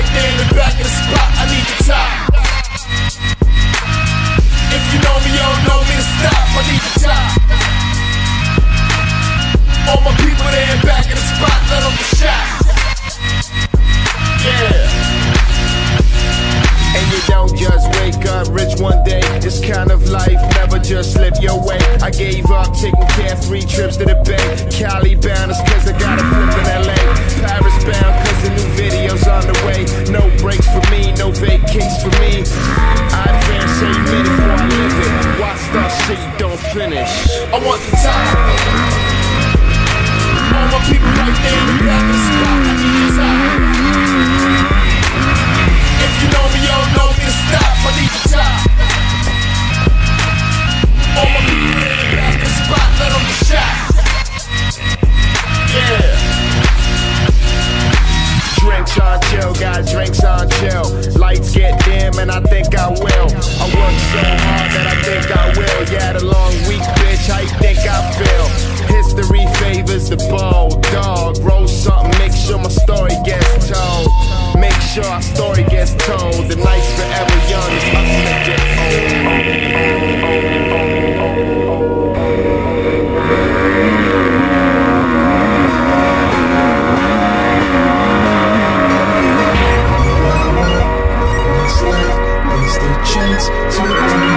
there in the back of the spot, I need the top. If you know me, you don't know me to stop, I need the top. All my people there in back of the spot, let them get shot. Yeah. And you don't just wake up rich one day. It's kind of life, never just slip your way. I gave up taking carefree trips to the Bay. Cali bound is cause I got a flip in LA. Paris bound cause the new video's on the way. No breaks for me, no vacates for me. I advance so you made it before I live it. Watch that shit you don't finish. I want the top. All my people right there in the back of the spot, I need the top. If you know me, you don't know me to stop, I need the top. All my people in the back of the spot, let them get shot. Yeah. Drinks on chill, got drinks on chill. Lights get dim and I think I will. I work so hard that I think I will. Yeah, the long week, bitch, how you think I feel? History favors the bold dog. Roll something, make sure my story gets told. Make sure our story gets told. The night's forever young, it's us that get What's left is the chance to